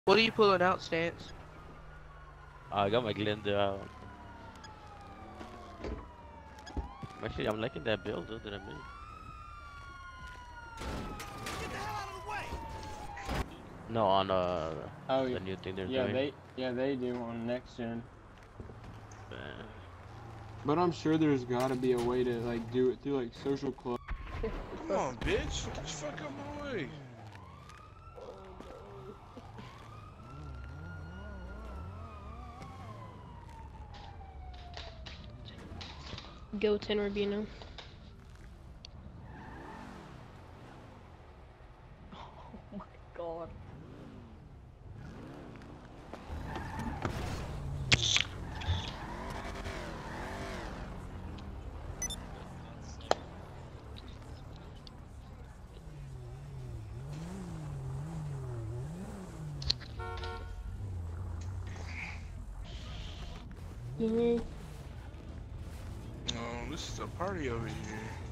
What are you pulling out, Stance? I got my Glendale out. Actually, I'm liking that build though, that I made. No, on Oh, the new thing they're yeah, doing. they do on next gen. Man. But I'm sure there's gotta be a way to like do it through like social club. Come on, bitch. Get the fuck out my way. Go 10 Rubino. Oh my god. Oh, this is a party over here.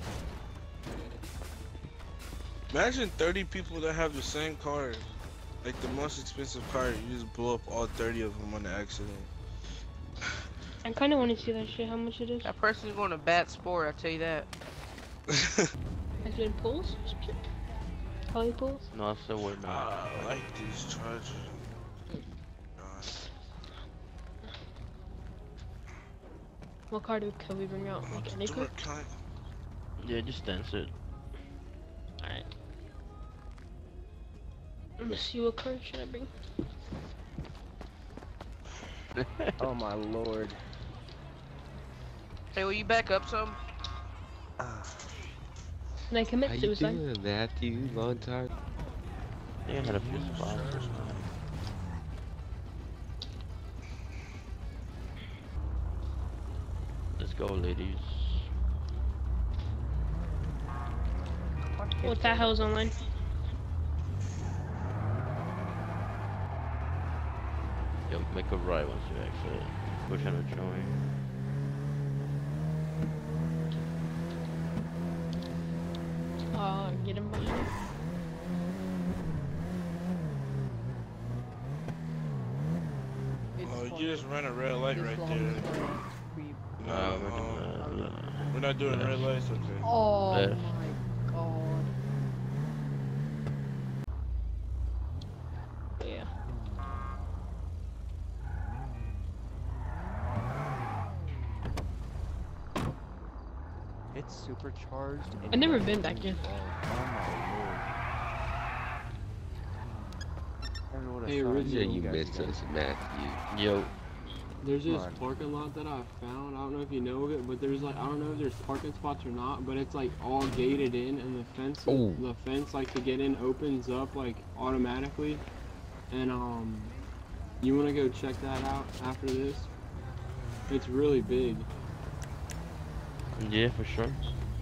Imagine 30 people that have the same car. Like the most expensive car, you just blow up all 30 of them on the accident. I kind of want to see that shit, how much it is. That person's going to bat sport, I tell you that. Has been pulls? Poly pulls? No, so we're not. I like these chargers. What car can we bring out? Like any car? Yeah, just dance it. Alright. Let's see, what car should I bring? Oh my lord. Hey, will you back up some? Can I commit How you suicide? doing, Matthew? Long time. I think I had a few spots. Let's go, ladies. What the hell's online? Yo, make a right once you exit. We're trying to join. Get him behind. Oh, you just ran a red light right there. No, we're not doing red lights, okay. Oh Left. my god. Yeah. It's supercharged. I've never been back here. Hey, Yeah, original. you missed us, Matthew. Yo. There's this parking lot that I found. I don't know if you know of it, but there's like I don't know if there's parking spots or not, but it's like all gated in, and the fence like to get in opens up like automatically. And you wanna go check that out after this? It's really big. Yeah, for sure.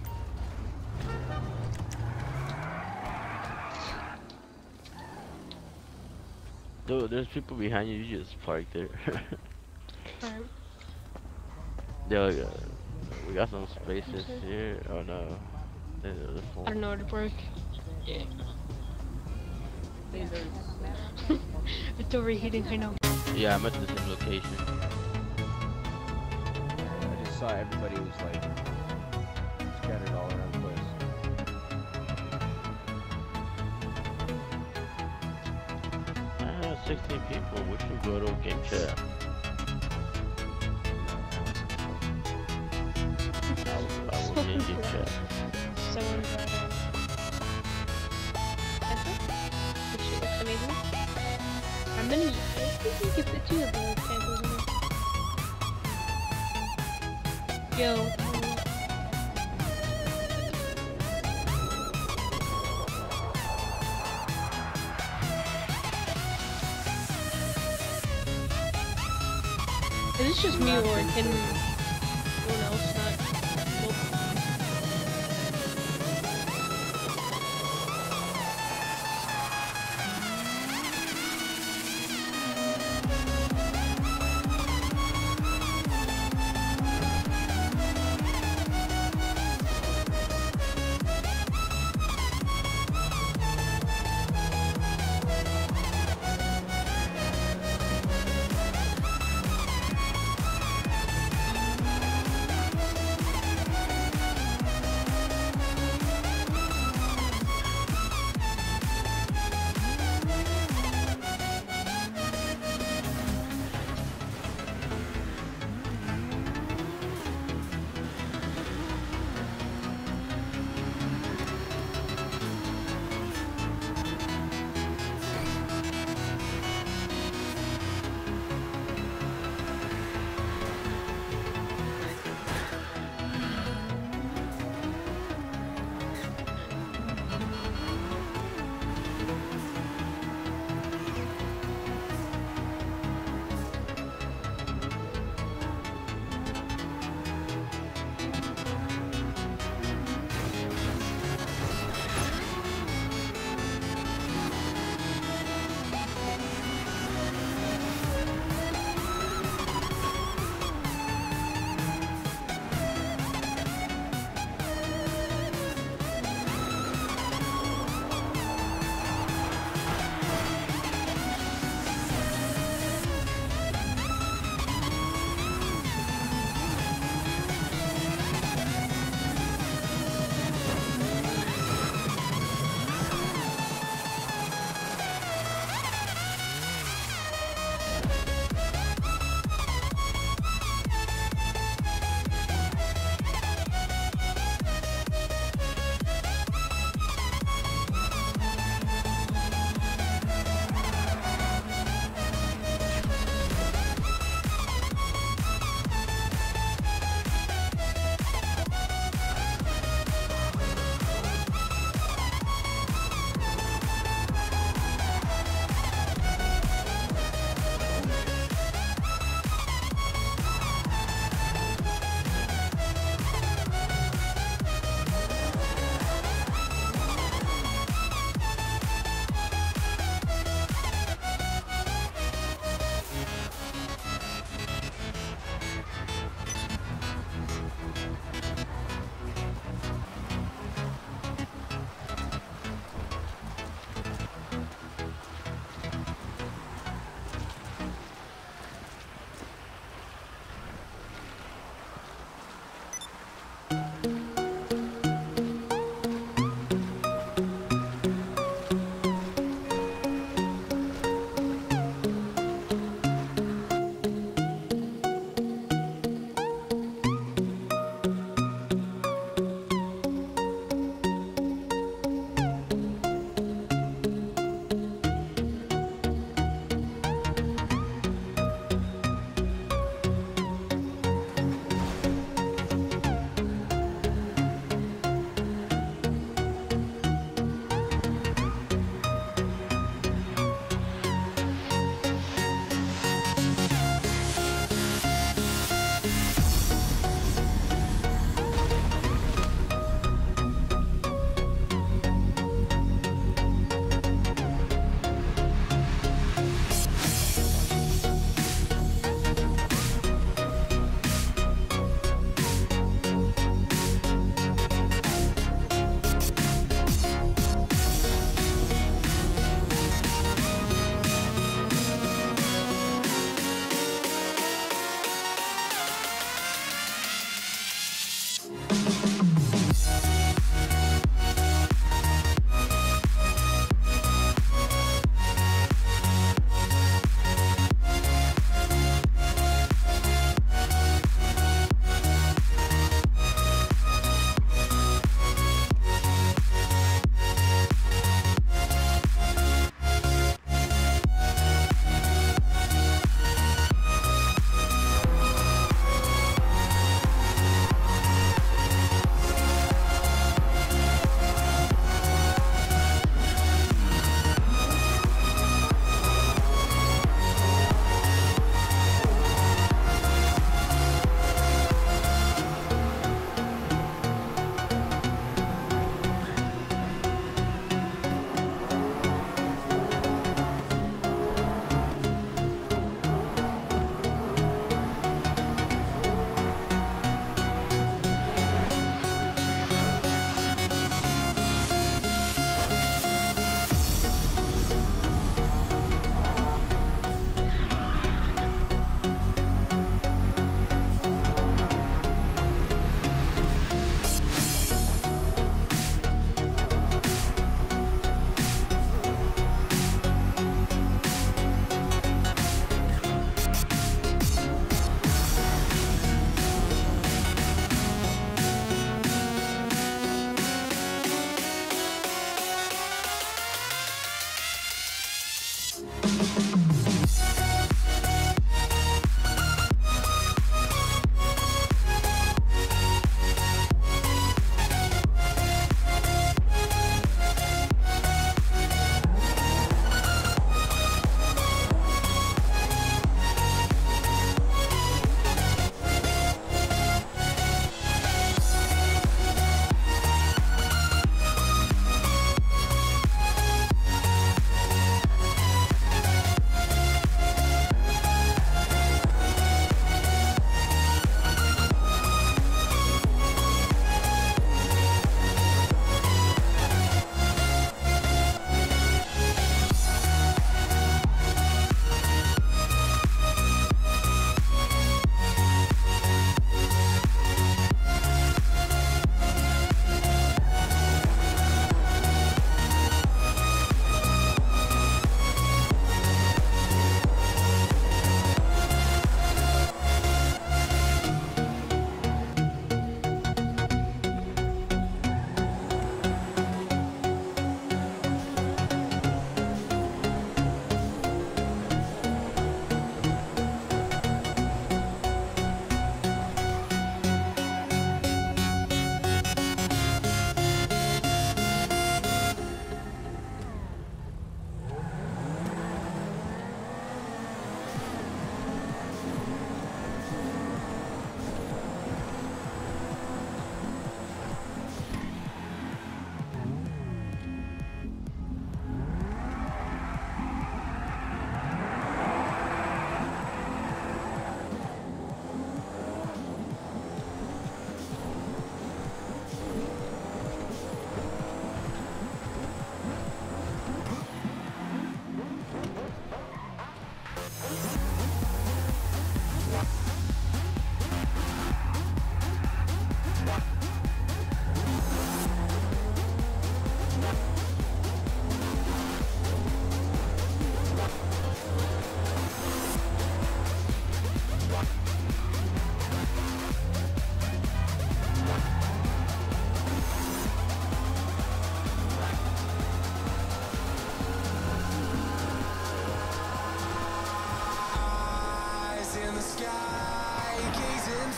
Dude, there's people behind you. You just park there. Alright. Yo, we got some spaces here. Oh no. I don't know where to park. Yeah. It's overheating, I know. Yeah, I'm at the same location. I just saw everybody was like scattered all around the place. 16 people. We should go to game chat. I will be in game chat. Someone brought this shit looks amazing. How many? I think you can fit two of those samples in there. Yo. Is this just me or can anyone else not? Nope.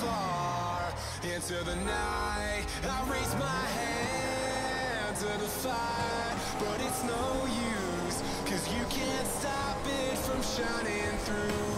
far into the night. I raise my hand to the fire, but it's no use, 'cause you can't stop it from shining through.